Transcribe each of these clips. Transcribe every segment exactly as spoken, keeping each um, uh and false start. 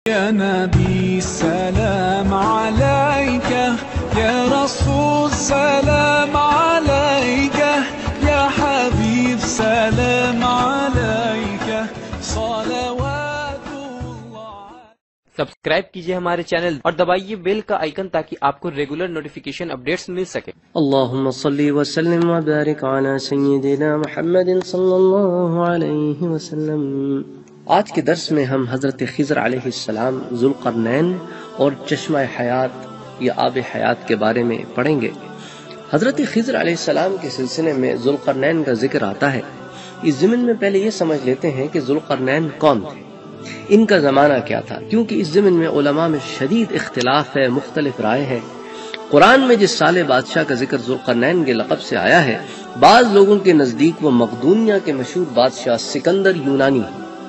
يا نبي سلام عليك يا رسول سلام عليك يا حبيب سلام عليك صلوات الله. سبسکرائب کیجئے ہمارے چینل اور دبائیے بیل کا آئیکن تاکہ آپ کو ریگولر نوٹیفیکیشن اپڈیٹس مل سکے. اللهم صل وسلم وبارك على سيدنا محمد صلی اللہ علیہ وسلم. آج کے درس میں ہم حضرت خضر علیہ السلام، ذوالقرنین اور چشمہ حیات یا آب حیات کے بارے میں پڑھیں گے. حضرت خضر علیہ السلام کے سلسلے میں ذوالقرنین کا ذکر آتا ہے. اس ضمن میں پہلے یہ سمجھ لیتے ہیں کہ ذوالقرنین کون تھے، ان کا زمانہ کیا تھا، کیونکہ اس ضمن میں علماء میں شدید اختلاف ہے، مختلف رائے ہیں. قرآن میں جس سالے بادشاہ کا ذکر ذوالقرنین کے لقب سے آیا ہے، بعض لوگوں کے نزدیک وہ مقدونیہ کے مشہور بادشاہ سکندر یونانی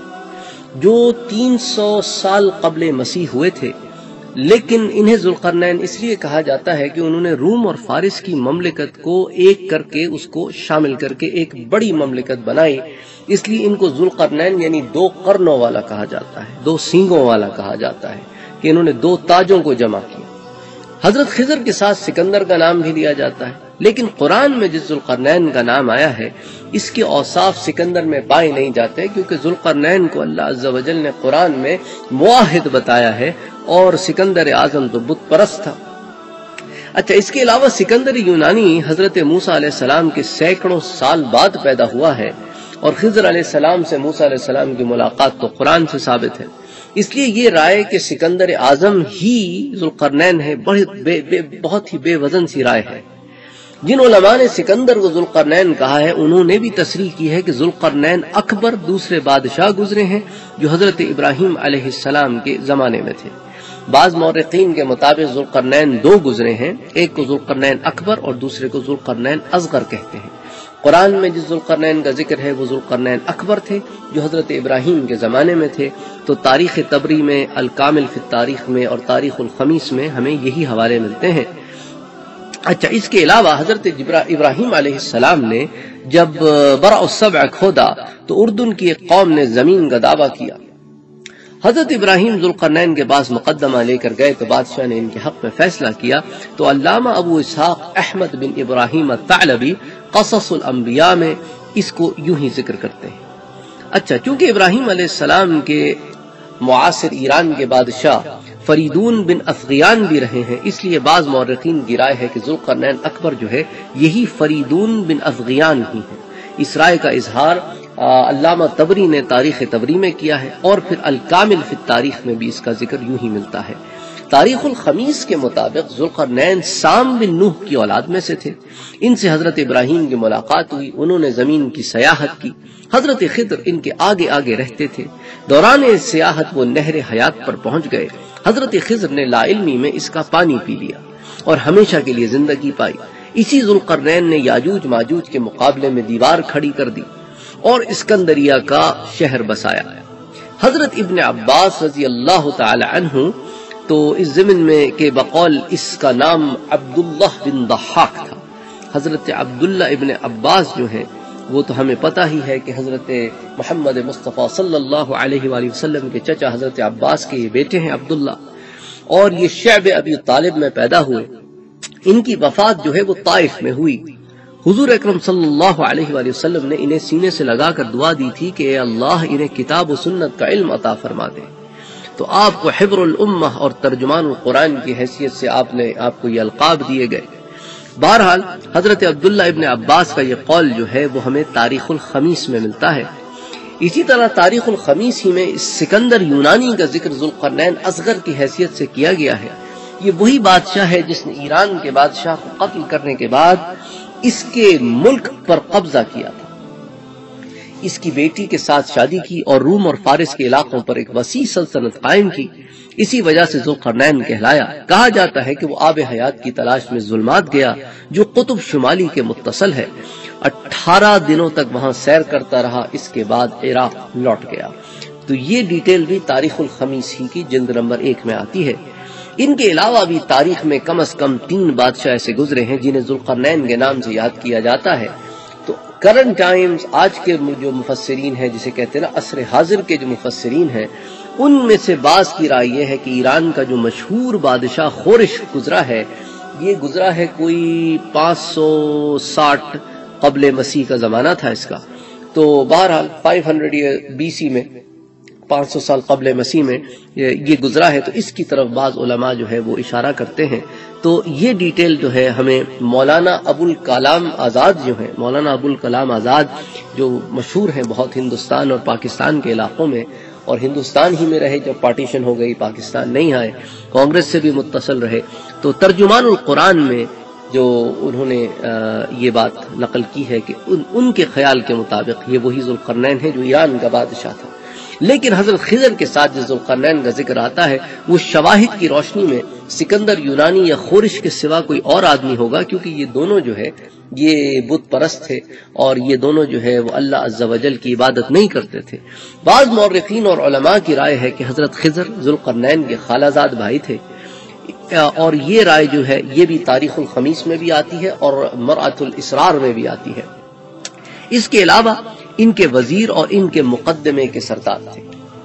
جو تین سو سال قبل مسیح ہوئے تھے. لیکن انہیں ذوالقرنین اس لیے کہا جاتا ہے کہ انہوں نے روم اور فارس کی مملکت کو ایک کر کے اس کو شامل کر کے ایک بڑی مملکت بنائی، اس لیے ان کو ذوالقرنین یعنی دو قرنوں والا کہا جاتا ہے، دو سینگوں والا کہا جاتا ہے، کہ انہوں نے دو تاجوں کو جمع کیا. حضرت خضر کے ساتھ سکندر کا نام بھی لیا جاتا ہے، لیکن قرآن میں جس ذوالقرنین کا نام آیا ہے اس کے اوصاف سکندر میں پائے نہیں جاتے، کیونکہ ذوالقرنین کو اللہ عز و جل نے قرآن میں موحد بتایا ہے اور سکندر اعظم تو بت پرست تھا. اچھا، اس کے علاوہ سکندر یونانی حضرت موسیٰ علیہ السلام کے سینکڑوں سال بعد پیدا ہوا ہے، اور خضر علیہ السلام سے موسیٰ علیہ السلام کی ملاقات تو قرآن سے ثابت ہے. اس لیے یہ رائے کہ سکندر اعظم ہی ذوالقرنین ہے بہت بے بے بہت ہی بے وزن سی رائے ہے. جن علماء نے سکندر کو ذوالقرنین کہا ہے انہوں نے بھی تصریح کی ہے کہ ذوالقرنین اکبر دوسرے بادشاہ گزرے ہیں جو حضرت ابراہیم علیہ السلام کے زمانے میں تھے. بعض مورخین کے مطابق ذوالقرنین دو گزرے ہیں، ایک کو ذوالقرنین اکبر اور دوسرے کو ذوالقرنین اصغر کہتے ہیں. قرآن میں جس ذوالقرنین کا ذکر ہے وہ ذوالقرنین اکبر تھے جو حضرت ابراہیم کے زمانے میں تھے. تو تاریخ طبری میں، الکامل فی التاریخ میں اور تاریخ الخمیس میں ہمیں یہی حوالے ملتے ہیں. اچھا، اس کے علاوہ حضرت ابراہیم علیہ السلام نے جب برع السبع کھودا تو اردن کی ایک قوم نے زمین کا دعویٰ کیا. حضرت ابراہیم ذوالقرنین کے پاس مقدمہ لے کر گئے تو بادشاہ نے ان کے حق میں فیصلہ کیا. تو علامہ ابو اسحاق احمد بن ابراہیم الثعلبی قصص الانبیاء میں اس کو یوں ہی ذکر کرتے ہیں. اچھا، چونکہ ابراہیم علیہ السلام کے معاصر ایران کے بادشاہ فریدون بن افغیان بھی رہے ہیں، اس لیے بعض مورخین کی رائے ہے کہ ذوالقرنین اکبر جو ہے یہی فریدون بن افغیان ہی ہے. اس رائے کا اظہار علامہ طبری نے تاریخ طبری میں کیا ہے، اور پھر الکامل فی التاریخ میں بھی اس کا ذکر یوں ہی ملتا ہے. تاریخ الخمیس کے مطابق ذوالقرنین سام بن نوح کی اولاد میں سے تھے. ان سے حضرت ابراہیم کی ملاقات ہوئی، انہوں نے زمین کی سیاحت کی. حضرت خضر ان کے آگے آگے رہتے تھے. دوران سیاحت وہ نہر حیات پر پہنچ گئے. حضرت خضر نے لا علمی میں اس کا پانی پی لیا اور ہمیشہ کے لیے زندگی پائی. اسی ذوالقرنین نے یاجوج ماجوج کے مقابلے میں دیوار کھڑی کر دی اور اسکندریہ کا شہر بسایا. حضرت ابن عباس رضی اللہ تعالی عنہ تو اس ضمن میں کہ بقول اس کا نام عبداللہ بن ضحاک تھا. حضرت عبداللہ ابن عباس جو ہیں وہ تو ہمیں پتہ ہی ہے کہ حضرت محمد مصطفیٰ صلی اللہ علیہ وآلہ وسلم کے چچا حضرت عباس کے یہ بیٹے ہیں عبداللہ، اور یہ شعب ابی طالب میں پیدا ہوئے. ان کی وفات جو ہے وہ طائف میں ہوئی. حضور اکرم صلی اللہ علیہ وآلہ وسلم نے انہیں سینے سے لگا کر دعا دی تھی کہ اے اللہ انہیں کتاب و سنت کا علم عطا فرما دے. تو آپ کو حبر الامہ اور ترجمان القرآن کی حیثیت سے آپ نے آپ کو یہ القاب دیے گئے. بہرحال حضرت عبداللہ ابن عباس کا یہ قول جو ہے وہ ہمیں تاریخ الخمیس میں ملتا ہے. اسی طرح تاریخ الخمیس ہی میں سکندر یونانی کا ذکر ذوالقرنین اصغر کی حیثیت سے کیا گیا ہے. یہ وہی بادشاہ ہے جس نے ایران کے بادشاہ کو قتل کرنے کے بعد اس کے ملک پر قبضہ کیا تھا. اس کی بیٹی کے ساتھ شادی کی اور روم اور فارس کے علاقوں پر ایک وسیع سلطنت قائم کی. اسی وجہ سے ذوالقرنین کہلایا. کہا جاتا ہے کہ وہ آب حیات کی تلاش میں ظلمات گیا جو قطب شمالی کے متصل ہے. اٹھارہ دنوں تک وہاں سیر کرتا رہا، اس کے بعد عراق لوٹ گیا. تو یہ ڈیٹیل بھی تاریخ الخمیس ہی کی جلد نمبر ایک میں آتی ہے. ان کے علاوہ بھی تاریخ میں کم از کم تین بادشاہ ایسے گزرے ہیں جنہیں ذوالقرنین کے نام سے یاد کیا جاتا ہے. تو کرنٹ ٹائمز آج کے جو مفسرین ہیں، جسے کہتے ہیں نا عصر حاضر کے جو مفسرین ہیں، ان میں سے بعض کی رائے یہ ہے کہ ایران کا جو مشہور بادشاہ خورش گزرا ہے، یہ گزرا ہے کوئی پانچ سو ساٹھ قبل مسیح کا زمانہ تھا اس کا، تو بہرحال پانچ سو بی سی میں، پانچ سو سال قبل مسیح میں یہ گزرا ہے، تو اس کی طرف بعض علماء جو ہے وہ اشارہ کرتے ہیں۔ تو یہ ڈیٹیل جو ہے ہمیں مولانا ابوالکلام آزاد جو ہیں، مولانا ابوالکلام آزاد جو مشہور ہیں بہت ہندوستان اور پاکستان کے علاقوں میں، اور ہندوستان ہی میں رہے جب پارٹیشن ہو گئی، پاکستان نہیں آئے، کانگریس سے بھی متصل رہے، تو ترجمان القرآن میں جو انہوں نے یہ بات نقل کی ہے کہ ان, ان کے خیال کے مطابق یہ وہی ذوالقرنین ہے جو ایران کا بادشاہ تھا۔ لیکن حضرت خضر کے ساتھ جو ذوالقرنین کا ذکر آتا ہے وہ شواہد کی روشنی میں سکندر یونانی یا خورش کے سوا کوئی اور آدمی ہوگا، کیونکہ یہ دونوں جو ہے یہ بت پرست تھے اور یہ دونوں جو ہے وہ اللہ عز و جل کی عبادت نہیں کرتے تھے۔ بعض مورخین اور علماء کی رائے ہے کہ حضرت خضر ذوالقرنین کے خالہ زاد بھائی تھے، اور یہ رائے جو ہے یہ بھی تاریخ الخمیس میں بھی آتی ہے اور مرعۃ الاسرار میں بھی آتی ہے۔ اس کے علاوہ ان کے وزیر اور ان کے مقدمے کے سردار تھے۔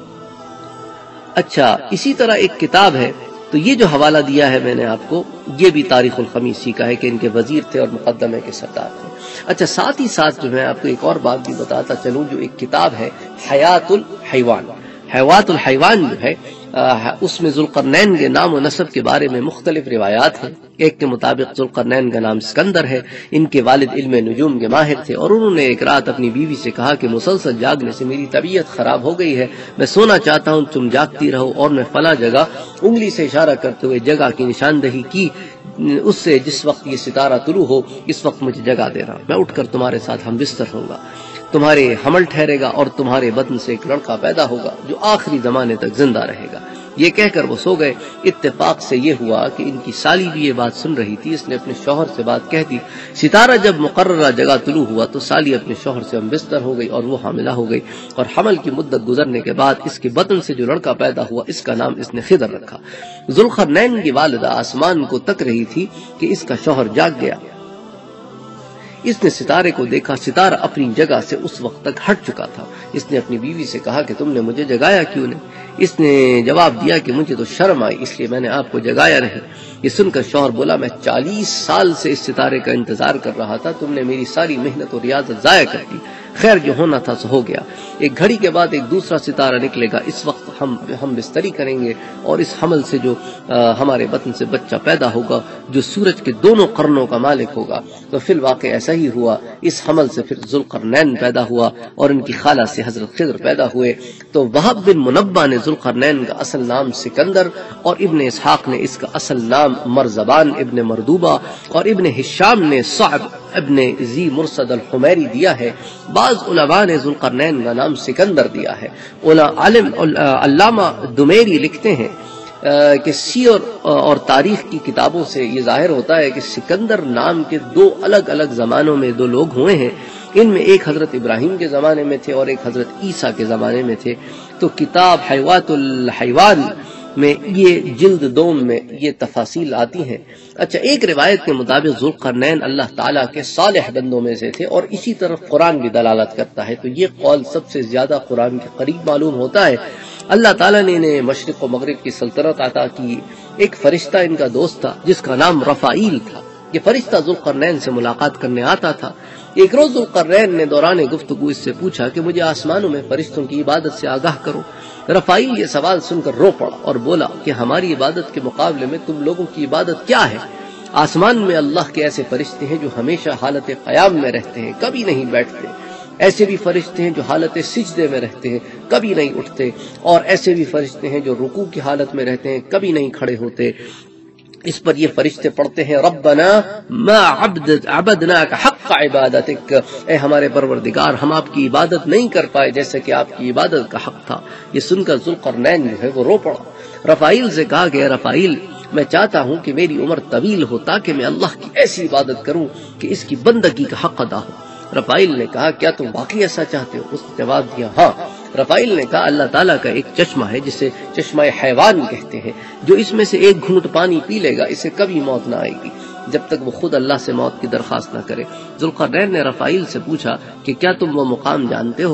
اچھا، اسی طرح ایک کتاب ہے، تو یہ جو حوالہ دیا ہے میں نے آپ کو، یہ بھی تاریخ الخمیسی کا ہے کہ ان کے وزیر تھے اور مقدمے کے سردار تھے۔ اچھا، ساتھ ہی ساتھ جو میں آپ کو ایک اور بات بھی بتاتا چلوں، جو ایک کتاب ہے حیات الحیوان، حیات الحیوان جو ہے اس میں ذوالقرنین کے نام و نسب کے بارے میں مختلف روایات ہیں۔ ایک کے مطابق ذوالقرنین کا نام سکندر ہے، ان کے والد علم نجوم کے ماہر تھے، اور انہوں نے ایک رات اپنی بیوی سے کہا کہ مسلسل جاگنے سے میری طبیعت خراب ہو گئی ہے، میں سونا چاہتا ہوں، تم جاگتی رہو، اور میں فلاں جگہ انگلی سے اشارہ کرتے ہوئے جگہ کی نشاندہی کی، اس سے جس وقت یہ ستارہ طلوع ہو اس وقت مجھے جگہ دینا، میں اٹھ کر تمہارے ساتھ ہم بستر ہوں گا، تمہارے حمل ٹھہرے گا اور تمہارے بدن سے ایک لڑکا پیدا ہوگا جو آخری زمانے تک زندہ رہے گا۔ یہ کہہ کر وہ سو گئے۔ اتفاق سے یہ ہوا کہ ان کی سالی بھی یہ بات سن رہی تھی، اس نے اپنے شوہر سے بات کہہ دی۔ ستارہ جب مقررہ جگہ طلوع ہوا تو سالی اپنے شوہر سے ہم بستر ہو گئی اور وہ حاملہ ہو گئی، اور حمل کی مدت گزرنے کے بعد اس کے بدن سے جو لڑکا پیدا ہوا اس کا نام اس نے خضر رکھا۔ ذوالقرنین کی والدہ آسمان کو تک رہی تھی کہ اس کا شوہر جاگ گیا۔ اس نے ستارے کو دیکھا، ستارہ اپنی جگہ سے اس وقت تک ہٹ چکا تھا۔ اس نے اپنی بیوی سے کہا کہ تم نے مجھے جگایا کیوں نہیں؟ اس نے جواب دیا کہ مجھے تو شرم آئی اس لیے میں نے آپ کو جگایا نہیں۔ یہ سن کر شوہر بولا، میں چالیس سال سے اس ستارے کا انتظار کر رہا تھا، تم نے میری ساری محنت اور ریاضت ضائع کر دی۔ خیر جو ہونا تھا سو ہو گیا، ایک گھڑی کے بعد ایک دوسرا ستارہ نکلے گا، اس وقت ہم ہم بستری کریں گے، اور اس حمل سے جو ہمارے بطن سے بچہ پیدا ہوگا جو سورج کے دونوں قرنوں کا مالک ہوگا۔ تو فی الواقع ایسا ہی ہوا، اس حمل سے پھر ذوالقرنین پیدا ہوا اور ان کی خالہ سے حضرت خضر پیدا ہوئے۔ تو وہب بن منبہ نے ذوالقرنین کا اصل نام سکندر، اور ابن اسحاق نے اس کا اصل نام مرزبان ابن مردوبہ، اور ابن ہشام نے صعب ابن ذی مرصد الحمیری دیا ہے۔ بعض علماء نے ذوالقرنین کا نام سکندر دیا ہے۔ عالم علامہ دمیری لکھتے ہیں کہ سیر اور تاریخ کی کتابوں سے یہ ظاہر ہوتا ہے کہ سکندر نام کے دو الگ الگ زمانوں میں دو لوگ ہوئے ہیں، ان میں ایک حضرت ابراہیم کے زمانے میں تھے اور ایک حضرت عیسیٰ کے زمانے میں تھے۔ تو کتاب حیات الحیوان میں یہ جلد دوم میں یہ تفاصیل آتی ہیں۔ اچھا، ایک روایت کے مطابق ذوالقرنین اللہ تعالیٰ کے صالح بندوں میں سے تھے، اور اسی طرف قرآن بھی دلالت کرتا ہے، تو یہ قول سب سے زیادہ قرآن کے قریب معلوم ہوتا ہے۔ اللہ تعالیٰ نے انہیں مشرق و مغرب کی سلطنت عطا کی۔ ایک فرشتہ ان کا دوست تھا جس کا نام رفائیل تھا، یہ فرشتہ ذوالقرنین سے ملاقات کرنے آتا تھا۔ ایک روز ذوالقرنین نے دوران گفتگو اس سے پوچھا کہ مجھے آسمانوں میں فرشتوں کی عبادت سے آگاہ کرو۔ رفائیل یہ سوال سن کر رو پڑا اور بولا کہ ہماری عبادت کے مقابلے میں تم لوگوں کی عبادت کیا ہے؟ آسمان میں اللہ کے ایسے فرشتے ہیں جو ہمیشہ حالت قیام میں رہتے ہیں، کبھی نہیں بیٹھتے، ایسے بھی فرشتے ہیں جو حالت سجدے میں رہتے ہیں، کبھی نہیں اٹھتے، اور ایسے بھی فرشتے ہیں جو رکوع کی حالت میں رہتے ہیں، کبھی نہیں کھڑے ہوتے۔ اس پر یہ فرشتے پڑھتے ہیں، ربنا ما عبدناک حق عبادتک، اے ہمارے پروردگار ہم آپ کی عبادت نہیں کر پائے جیسا کہ آپ کی عبادت کا حق تھا۔ یہ سن کر ذوالقرنین جو ہے وہ رو پڑا۔ رفائیل سے کہا کہ رفائیل، میں چاہتا ہوں کہ میری عمر طویل ہو تاکہ میں اللہ کی ایسی عبادت کروں کہ اس کی بندگی کا حق ادا ہو۔ رفائیل نے کہا کیا تم واقعی ایسا چاہتے ہو؟ اس نے جواب دیا ہاں۔ رفائیل نے کہا اللہ تعالیٰ کا ایک چشمہ ہے جسے چشمہ حیوان کہتے ہیں، جو اس میں سے ایک گھونٹ پانی پی لے گا اسے کبھی موت نہ آئے گی جب تک وہ خود اللہ سے موت کی درخواست نہ کرے۔ ذوالقرنین نے رفائیل سے پوچھا کہ کیا تم وہ مقام جانتے ہو؟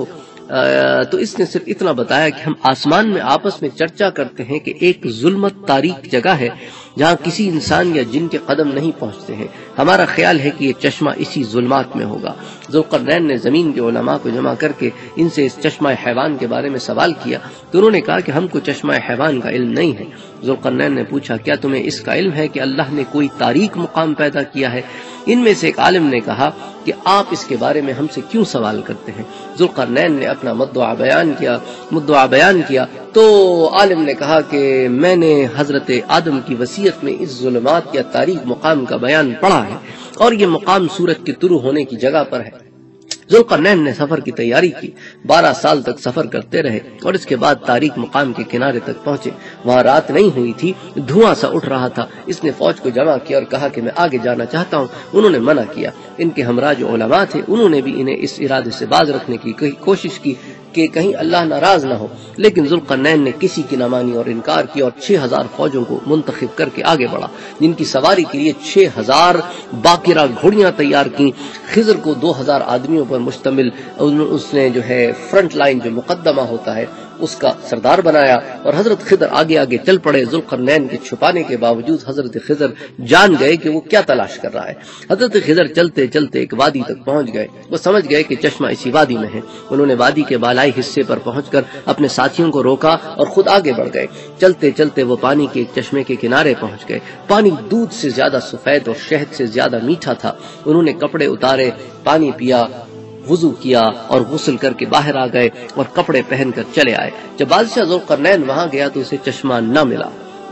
تو اس نے صرف اتنا بتایا کہ ہم آسمان میں آپس میں چرچا کرتے ہیں کہ ایک ظلمت تاریک جگہ ہے جہاں کسی انسان یا جن کے قدم نہیں پہنچتے ہیں، ہمارا خیال ہے کہ یہ چشمہ اسی ظلمات میں ہوگا۔ ذوالقرنین نے زمین کے علماء کو جمع کر کے ان سے اس چشمہ حیوان کے بارے میں سوال کیا تو انہوں نے کہا کہ ہم کو چشمہ حیوان کا علم نہیں ہے۔ ذوالقرنین نے پوچھا کیا تمہیں اس کا علم ہے کہ اللہ نے کوئی تاریک مقام پیدا کیا ہے؟ ان میں سے ایک عالم نے کہا کہ آپ اس کے بارے میں ہم سے کیوں سوال کرتے ہیں؟ ذوالقرنین نے اپنا مدعا بیان کیا مدعا بیان کیا تو عالم نے کہا کہ میں نے حضرت آدم کی وصیت میں اس ظلمات یا تاریک مقام کا بیان پڑھا ہے اور یہ مقام سورج کے طلوع ہونے کی جگہ پر ہے۔ ذوالقرنین نے سفر کی تیاری کی، بارہ سال تک سفر کرتے رہے اور اس کے بعد تاریک مقام کے کنارے تک پہنچے۔ وہاں رات نہیں ہوئی تھی، دھواں سا اٹھ رہا تھا۔ اس نے فوج کو جمع کیا اور کہا کہ میں آگے جانا چاہتا ہوں۔ انہوں نے منع کیا۔ ان کے ہمراہ جو علماء تھے انہوں نے بھی انہیں اس ارادے سے باز رکھنے کی کوشش کی کہ کہیں اللہ ناراض نہ ہو، لیکن ذوالقرنین نے کسی کی نہ مانی اور انکار کیا اور چھ ہزار فوجوں کو منتخب کر کے آگے بڑھا، جن کی سواری کے لیے چھ ہزار باقرہ گھوڑیاں تیار کی۔ خضر کو دو ہزار آدمیوں پر مشتمل اس نے جو ہے فرنٹ لائن جو مقدمہ ہوتا ہے اس کا سردار بنایا اور حضرت خضر آگے آگے چل پڑے۔ ذوالقرنین کے چھپانے کے باوجود حضرت خضر جان گئے کہ وہ کیا تلاش کر رہا ہے۔ حضرت خضر چلتے چلتے ایک وادی تک پہنچ گئے۔ وہ سمجھ گئے کہ چشمہ اسی وادی میں ہے۔ انہوں نے وادی کے بالائی حصے پر پہنچ کر اپنے ساتھیوں کو روکا اور خود آگے بڑھ گئے۔ چلتے چلتے وہ پانی کے ایک چشمے کے کنارے پہنچ گئے۔ پانی دودھ سے زیادہ سفید اور شہد سے زیادہ میٹھا تھا۔ انہوں نے کپڑے اتارے، پانی پیا، وضو کیا اور غسل کر کے باہر آ گئے اور کپڑے پہن کر چلے آئے۔ جب بادشاہ ذوالقرنین وہاں گیا تو اسے چشمہ نہ ملا۔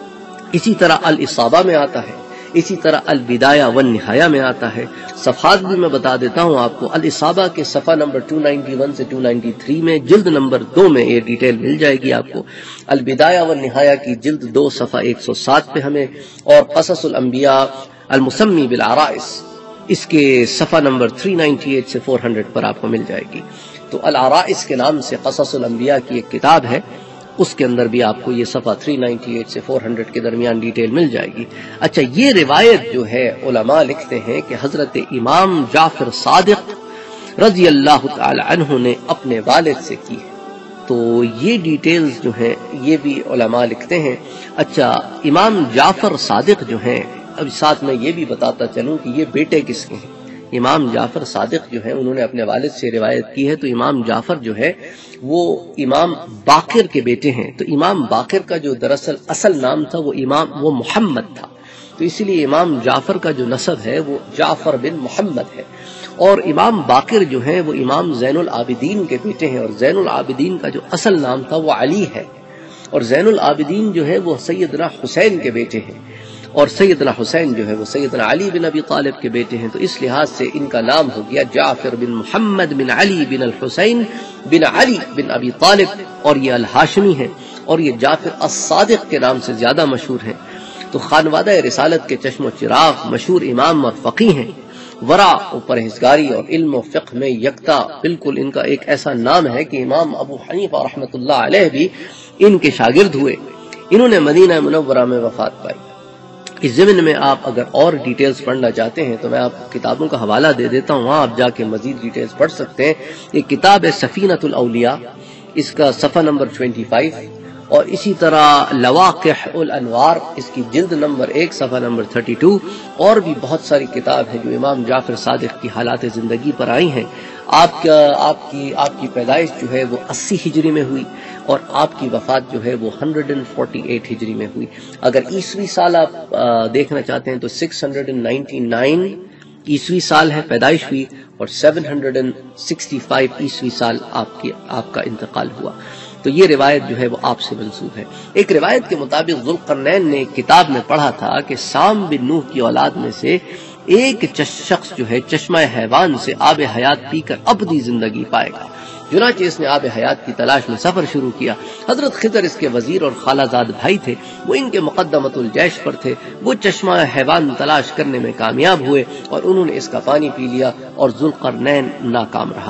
اسی طرح الاصابہ میں آتا ہے، اسی طرح البدایہ والنہایہ میں آتا ہے۔ صفحات بھی میں بتا دیتا ہوں آپ کو۔ الاصابہ کے صفحہ نمبر دو سو اکیاسی سے دو سو ترانوے میں، جلد نمبر دو میں یہ ڈیٹیل مل جائے گی آپ کو۔ البدایہ والنہایہ کی جلد دو صفحہ ایک سو سات پہ ہمیں، اور قصص الانبیاء المسمی بالعرائس اس کے صفحہ نمبر تین سو اٹھانوے سے چار سو پر آپ کو مل جائے گی۔ تو العرائس کے نام سے قصص الانبیاء کی ایک کتاب ہے، اس کے اندر بھی آپ کو یہ صفحہ تین سو اٹھانوے سے چار سو کے درمیان ڈیٹیل مل جائے گی۔ اچھا، یہ روایت جو ہے علماء لکھتے ہیں کہ حضرت امام جعفر صادق رضی اللہ تعالی عنہ نے اپنے والد سے کی ہے۔ تو یہ ڈیٹیلز جو ہیں یہ بھی علماء لکھتے ہیں۔ اچھا، امام جعفر صادق جو ہیں، اب ساتھ میں یہ بھی بتاتا چلوں کہ یہ بیٹے کس کے ہیں۔ امام جعفر صادق جو ہیں انہوں نے اپنے والد سے روایت کی ہے، تو امام جعفر جو ہے وہ امام باقر کے بیٹے ہیں۔ تو امام باقر کا جو دراصل اصل نام تھا وہ امام وہ محمد تھا، تو اسی لیے امام جعفر کا جو نسب ہے وہ جعفر بن محمد ہے۔ اور امام باقر جو ہیں وہ امام زین العابدین کے بیٹے ہیں، اور زین العابدین کا جو اصل نام تھا وہ علی ہے، اور زین العابدین جو ہے وہ سیدنا حسین کے بیٹے ہیں، اور سیدنا حسین جو ہے وہ سیدنا علی بن ابی طالب کے بیٹے ہیں۔ تو اس لحاظ سے ان کا نام ہو گیا جعفر بن محمد بن علی بن الحسین بن علی بن ابی طالب، اور یہ الہاشمی ہیں، اور یہ جعفر الصادق کے نام سے زیادہ مشہور ہیں۔ تو خانوادہ رسالت کے چشم و چراغ، مشہور امام اور فقیہ ہیں، ورع و پرہیزگاری اور علم و فقہ میں یکتا۔ بالکل ان کا ایک ایسا نام ہے کہ امام ابو حنیفہ رحمۃ اللہ علیہ بھی ان کے شاگرد ہوئے۔ انہوں نے مدینہ منورہ میں وفات پائی۔ اس ضمن میں آپ اگر اور ڈیٹیلز پڑھنا چاہتے ہیں تو میں آپ کتابوں کا حوالہ دے دیتا ہوں، وہاں آپ جا کے مزید ڈیٹیلز پڑھ سکتے ہیں۔ یہ کتاب ہے سفینۃ الاولیاء، اس کا صفحہ نمبر پچیس، اور اسی طرح لواقح الانوار اس کی جلد نمبر ایک صفحہ نمبر بتیس، اور بھی بہت ساری کتاب ہیں جو امام جعفر صادق کی حالات زندگی پر آئی ہیں۔ آپ کا آپ کی آپ کی پیدائش جو ہے وہ اسی ہجری میں ہوئی، اور آپ کی وفات جو ہے وہ ایک سو اڑتالیس ہجری میں ہوئی۔ اگر عیسوی سال آپ دیکھنا چاہتے ہیں تو چھ سو ننانوے عیسوی سال ہے پیدائش ہوئی، اور سات سو پچاس عیسوی سال آپ کی آپ کا انتقال ہوا۔ تو یہ روایت جو ہے وہ آپ سے منسوب ہے۔ ایک روایت کے مطابق ذوالقرنین نے ایک کتاب میں پڑھا تھا کہ سام بن نوح کی اولاد میں سے ایک شخص جو ہے چشمہ حیوان سے آب حیات پی کر ابدی زندگی پائے گا۔ چنانچہ اس نے آب حیات کی تلاش میں سفر شروع کیا۔ حضرت خضر اس کے وزیر اور خالہ زاد بھائی تھے، وہ ان کے مقدمۃ الجیش پر تھے۔ وہ چشمہ حیوان تلاش کرنے میں کامیاب ہوئے اور انہوں نے اس کا پانی پی لیا، اور ذوالقرنین ناکام رہا۔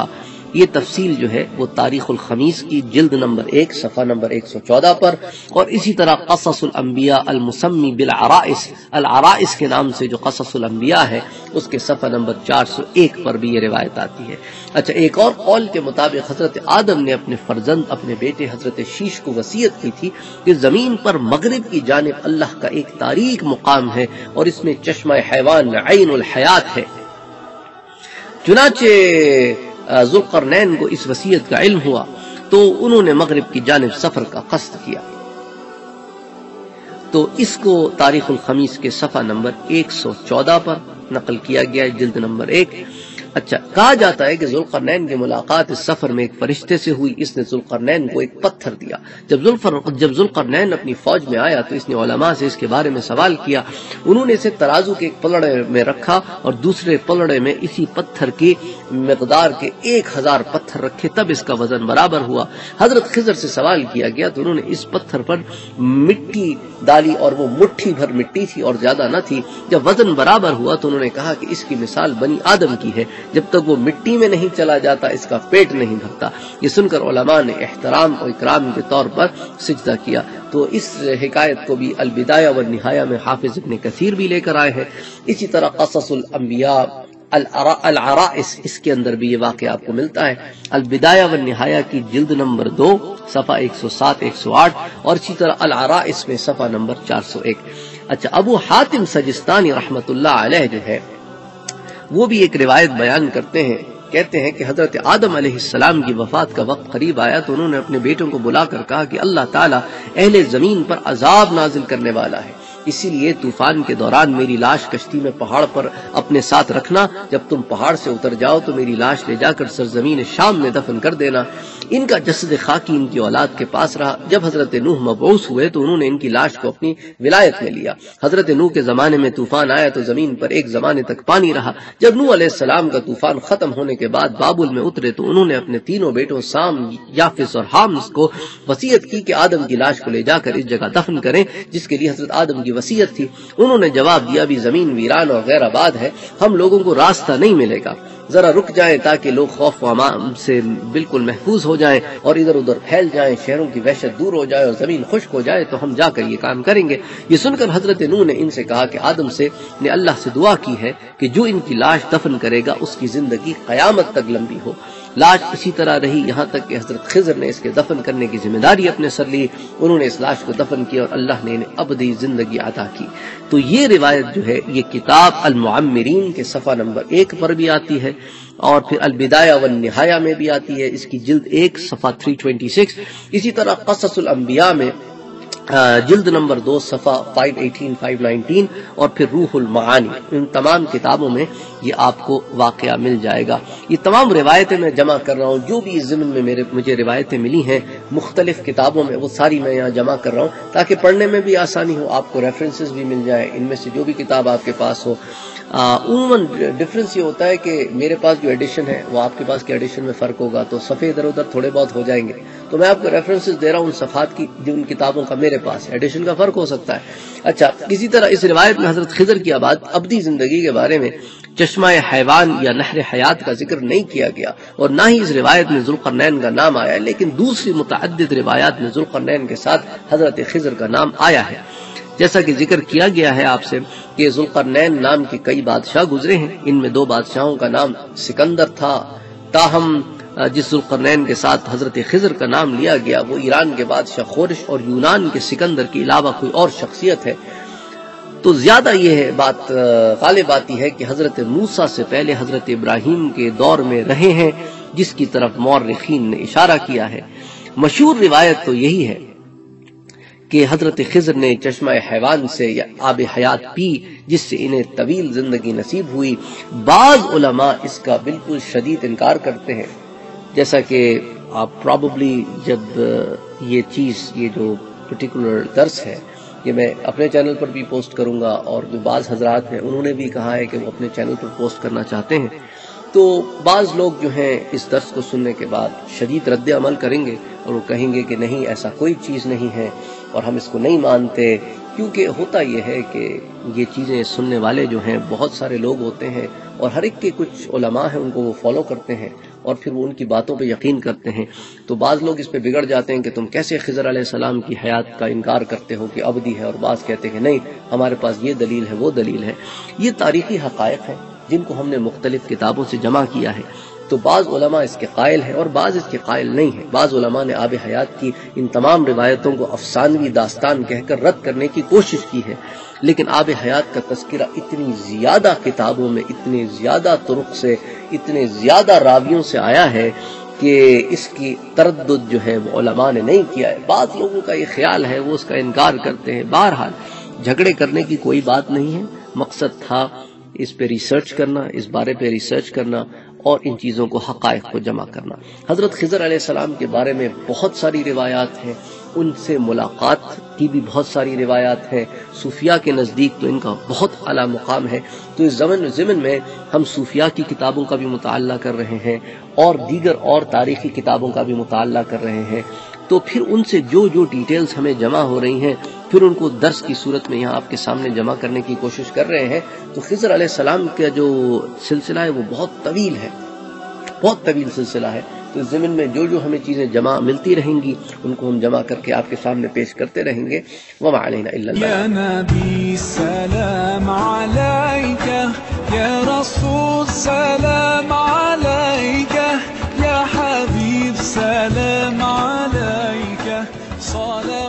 یہ تفصیل جو ہے وہ تاریخ الخمیس کی جلد نمبر ایک صفحہ نمبر ایک سو چودہ پر، اور اسی طرح قصص الانبیاء المسمی بالعرائس، العرائس کے نام سے جو قصص الانبیاء ہے اس کے صفحہ نمبر چار سو ایک پر بھی یہ روایت آتی ہے۔ اچھا، ایک اور قول کے مطابق حضرت آدم نے اپنے فرزند اپنے بیٹے حضرت شیش کو وصیت کی تھی کہ زمین پر مغرب کی جانب اللہ کا ایک تاریک مقام ہے اور اس میں چشمہ حیوان عین الحیات ہے۔ چنانچہ ذوالقرنین کو اس وصیت کا علم ہوا تو انہوں نے مغرب کی جانب سفر کا قصد کیا۔ تو اس کو تاریخ الخمیس کے صفحہ نمبر ایک سو چودہ پر نقل کیا گیا ہے، جلد نمبر ایک۔ اچھا، کہا جاتا ہے کہ ذوالقرنین کی ملاقات اس سفر میں ایک فرشتے سے ہوئی، اس نے ذوالقرنین کو ایک پتھر دیا۔ جب جب ذوالقرنین اپنی فوج میں آیا تو اس نے علماء سے اس کے بارے میں سوال کیا، انہوں نے اسے ترازو کے ایک پلڑے میں رکھا اور دوسرے پلڑے میں اسی پتھر کی مقدار کے ایک ہزار پتھر رکھے، تب اس کا وزن برابر ہوا۔ حضرت خضر سے سوال کیا گیا تو انہوں نے اس پتھر پر مٹی ڈالی اور وہ مٹھی بھر مٹی تھی اور زیادہ نہ تھی۔ جب وزن برابر ہوا تو انہوں نے کہا کہ اس کی مثال بنی آدم کی ہے، جب تک وہ مٹی میں نہیں چلا جاتا اس کا پیٹ نہیں بھرتا۔ یہ سن کر علماء نے احترام اور اکرام کے طور پر سجدہ کیا۔ تو اس حکایت کو بھی البدایہ والنہایہ میں حافظ ابن کثیر بھی لے کر آئے ہیں۔ اسی طرح قصص الانبیاء العرائس، اس کے اندر بھی یہ واقعہ آپ کو ملتا ہے، البدایہ والنہایہ کی جلد نمبر دو صفحہ ایک سو سات ایک سو آٹھ، اور اسی طرح العرائس میں صفحہ نمبر چار سو ایک۔ اچھا، ابو حاتم سجستانی رحمت اللہ علیہ جو ہے وہ بھی ایک روایت بیان کرتے ہیں، کہتے ہیں کہ حضرت آدم علیہ السلام کی وفات کا وقت قریب آیا تو انہوں نے اپنے بیٹوں کو بلا کر کہا کہ اللہ تعالیٰ اہل زمین پر عذاب نازل کرنے والا ہے، اسی لیے طوفان کے دوران میری لاش کشتی میں پہاڑ پر اپنے ساتھ رکھنا، جب تم پہاڑ سے اتر جاؤ تو میری لاش لے جا کر سرزمین شام میں دفن کر دینا۔ ان کا جسد خاکی ان کی اولاد کے پاس رہا۔ جب حضرت نوح مبعوث ہوئے تو انہوں نے ان کی لاش کو اپنی ولایت میں لیا۔ حضرت نوح کے زمانے میں طوفان آیا تو زمین پر ایک زمانے تک پانی رہا۔ جب نوح علیہ السلام کا طوفان ختم ہونے کے بعد بابل میں اترے تو انہوں نے اپنے تینوں بیٹوں سام، یافس اور حامس کو وصیت کی کہ آدم کی لاش کو لے جا کر اس جگہ دفن کریں جس کے لیے حضرت آدم کی وصیت تھی۔ انہوں نے جواب دیا، بھی زمین ویران اور غیر آباد ہے، ہم لوگوں کو راستہ نہیں ملے گا، ذرا رک جائیں تاکہ لوگ خوف و امام سے بالکل محفوظ ہو جائیں اور ادھر ادھر پھیل جائیں، شہروں کی وحشت دور ہو جائے اور زمین خشک ہو جائے تو ہم جا کر یہ کام کریں گے۔ یہ سن کر حضرت نوح نے ان سے کہا کہ آدم سے نے اللہ سے دعا کی ہے کہ جو ان کی لاش دفن کرے گا اس کی زندگی قیامت تک لمبی ہو۔ لاش اسی طرح رہی یہاں تک کہ حضرت خضر نے اس کے دفن کرنے کی ذمہ داری اپنے سر لی، انہوں نے اس لاش کو دفن کیا اور اللہ نے انہیں ابدی زندگی عطا کی۔ تو یہ روایت جو ہے یہ کتاب المعمرین کے صفحہ نمبر ایک پر بھی آتی ہے اور پھر البدایہ والنہایہ میں بھی آتی ہے، اس کی جلد ایک صفحہ تین سو چھبیس۔ اسی طرح قصص الانبیاء میں جلد نمبر دو صفحہ پانچ سو اٹھارہ پانچ سو انیس اور پھر روح المعانی، ان تمام کتابوں میں یہ آپ کو واقعہ مل جائے گا۔ یہ تمام روایتیں میں جمع کر رہا ہوں، جو بھی اس ضمن میں میرے مجھے روایتیں ملی ہیں مختلف کتابوں میں، وہ ساری میں یہاں جمع کر رہا ہوں تاکہ پڑھنے میں بھی آسانی ہو، آپ کو ریفرنسز بھی مل جائیں، ان میں سے جو بھی کتاب آپ کے پاس ہو۔ عموماً ڈفرینس یہ ہوتا ہے کہ میرے پاس جو ایڈیشن ہے وہ آپ کے پاس کے ایڈیشن میں فرق ہوگا، تو صفحے ادھر ادھر تھوڑے بہت ہو جائیں گے، تو میں آپ کو ریفرنسز دے رہا ہوں ان صفحات کی جو ان کتابوں کا میرے پاس ہے، ایڈیشن کا فرق ہو سکتا ہے۔ اچھا، اسی طرح اس روایت میں حضرت خضر کی آباد ابدی زندگی کے بارے میں چشمہ حیوان یا نہر حیات کا ذکر نہیں کیا گیا اور نہ ہی اس روایت میں ذوالقرنین کا نام آیا، لیکن دوسری متعدد روایات میں ذوالقرنین کے ساتھ حضرت خضر کا نام آیا ہے۔ جیسا کہ ذکر کیا گیا ہے آپ سے کہ ذوالقرنین نام کے کئی بادشاہ گزرے ہیں، ان میں دو بادشاہوں کا نام سکندر تھا، تاہم جس ذوالقرنین کے ساتھ حضرت خضر کا نام لیا گیا وہ ایران کے بادشاہ خورش اور یونان کے سکندر کے علاوہ کوئی اور شخصیت ہے۔ تو زیادہ یہ ہے بات غالب آتی ہے کہ حضرت موسیٰ سے پہلے حضرت ابراہیم کے دور میں رہے ہیں، جس کی طرف مورخین نے اشارہ کیا ہے۔ مشہور روایت تو یہی ہے کہ حضرت خضر نے چشمہ حیوان سے یا آب حیات پی جس سے انہیں طویل زندگی نصیب ہوئی۔ بعض علماء اس کا بالکل شدید انکار کرتے ہیں، جیسا کہ آپ پراببلی جب یہ چیز یہ جو پرٹیکولر درس ہے یہ میں اپنے چینل پر بھی پوسٹ کروں گا، اور جو بعض حضرات ہیں انہوں نے بھی کہا ہے کہ وہ اپنے چینل پر پوسٹ کرنا چاہتے ہیں، تو بعض لوگ جو ہیں اس درس کو سننے کے بعد شدید رد عمل کریں گے اور وہ کہیں گے کہ نہیں ایسا کوئی چیز نہیں ہے اور ہم اس کو نہیں مانتے، کیونکہ ہوتا یہ ہے کہ یہ چیزیں سننے والے جو ہیں بہت سارے لوگ ہوتے ہیں اور ہر ایک کے کچھ علماء ہیں ان کو وہ فالو کرتے ہیں، اور پھر وہ ان کی باتوں پہ یقین کرتے ہیں. تو بعض لوگ اس پہ بگڑ جاتے ہیں کہ تم کیسے خضر علیہ السلام کی حیات کا انکار کرتے ہو کہ ابدی ہے، اور بعض کہتے ہیں کہ نہیں ہمارے پاس یہ دلیل ہے وہ دلیل ہے. یہ تاریخی حقائق ہیں جن کو ہم نے مختلف کتابوں سے جمع کیا ہے. تو بعض علماء اس کے قائل ہیں اور بعض اس کے قائل نہیں ہیں. بعض علماء نے آب حیات کی ان تمام روایتوں کو افسانوی داستان کہہ کر رد کرنے کی کوشش کی ہے، لیکن آب حیات کا تذکرہ اتنی زیادہ کتابوں میں، اتنے زیادہ طرق سے، اتنے زیادہ راویوں سے آیا ہے کہ اس کی تردد جو ہے وہ علماء نے نہیں کیا ہے. بعض لوگوں کا یہ خیال ہے، وہ اس کا انکار کرتے ہیں. بہرحال جھگڑے کرنے کی کوئی بات نہیں ہے. مقصد تھا اس پہ ریسرچ کرنا، اس بارے پہ ریسرچ کرنا اور ان چیزوں کو، حقائق کو جمع کرنا. حضرت خضر علیہ السلام کے بارے میں بہت ساری روایات ہیں، ان سے ملاقات کی بھی بہت ساری روایات ہیں. صوفیاء کے نزدیک تو ان کا بہت اعلیٰ مقام ہے. تو اس زمن ضمن میں ہم صوفیاء کی کتابوں کا بھی مطالعہ کر رہے ہیں اور دیگر اور تاریخی کتابوں کا بھی مطالعہ کر رہے ہیں. تو پھر ان سے جو جو ڈیٹیلز ہمیں جمع ہو رہی ہیں پھر ان کو درس کی صورت میں یہاں آپ کے سامنے جمع کرنے کی کوشش کر رہے ہیں. تو خضر علیہ السلام کا جو سلسلہ ہے وہ بہت طویل ہے، بہت طویل سلسلہ ہے. تو اس زمین میں جو جو ہمیں چیزیں جمع ملتی رہیں گی ان کو ہم جمع کر کے آپ کے سامنے پیش کرتے رہیں گے. وما علینا الا البلاغ. یا نبی سلام علیکہ، یا رسول سلام علیکہ، یا حبیب سلام علیکہ، صلوات